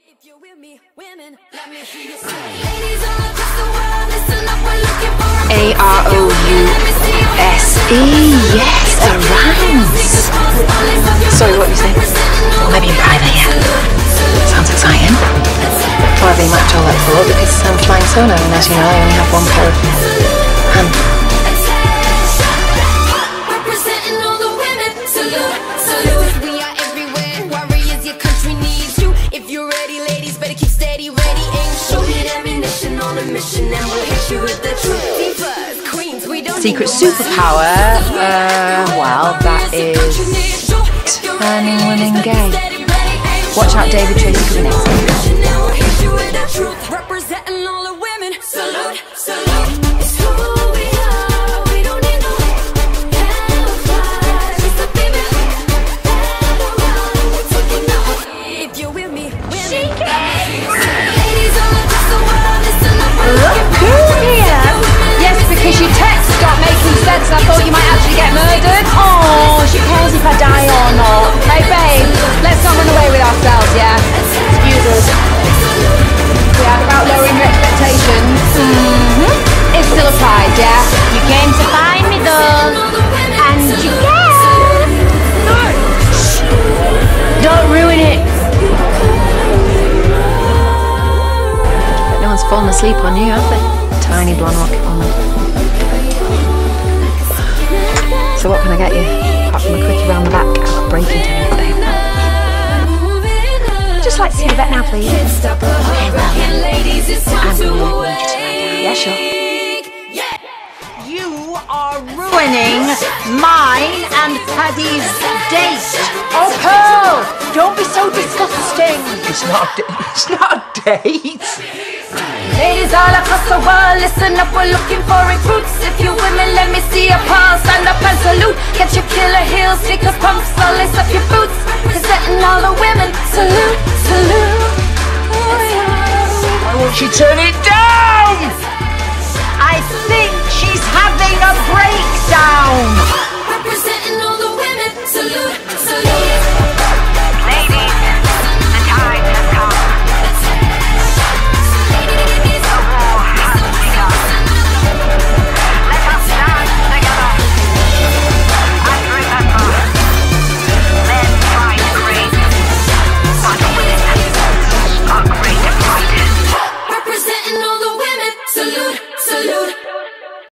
If you're with me, women, let me hear you say. Ladies all across the world, listen up, we're looking for A-R-O-U-S-E. Yes, a rhymes. Sorry, what you saying? Well, maybe in private, yeah. Sounds exciting. Driving much all that for because I'm flying solo, and as you know, I only have one pair of hands. Representing all the women, salute, salute. We are everywhere, warriors, your country needs you. If you're ready, ladies, better keep steady, ready, aim, shoot it, ammunition on a mission, and we'll hit you with the truth. Divas, queens, we don't Secret superpower, well, that is turning women gay. Watch out, David Tracy coming next. Representing all the women, salute, salute. It's who we are, we don't need no hellfire. Just a baby, if you're with me, women. Ladies all across the world, listen up, we're looking for here. Yes, because your text stopped making sense. I thought you might actually get murdered. Oh, she cares if I die or not. Hey, babe, let's not run away with ourselves, yeah? Excuse us. Yeah, about lowering your expectations. It still applies, yeah? You came to find me, though. And you can. No. Don't ruin it. No one's fallen asleep on you, have they? Tiny blonde rocket woman. So what can I get you? Apart from a quickie round the back, I've got breaking to it, babe. I'd just like to see the vet now, please. Okay, well, I'm going to need you to lie down. Yeah, sure. You are ruining mine and Paddy's date. Oh, Pearl, don't be so disgusting. It's not a date. Ladies all across the world, listen up, we're looking for recruits. If you women, let me see your paws, stand up and salute. Get your killer heels, sneakers, pumps, so lace up your boots. Presenting all the women, salute, salute. Why won't she turn it down? I see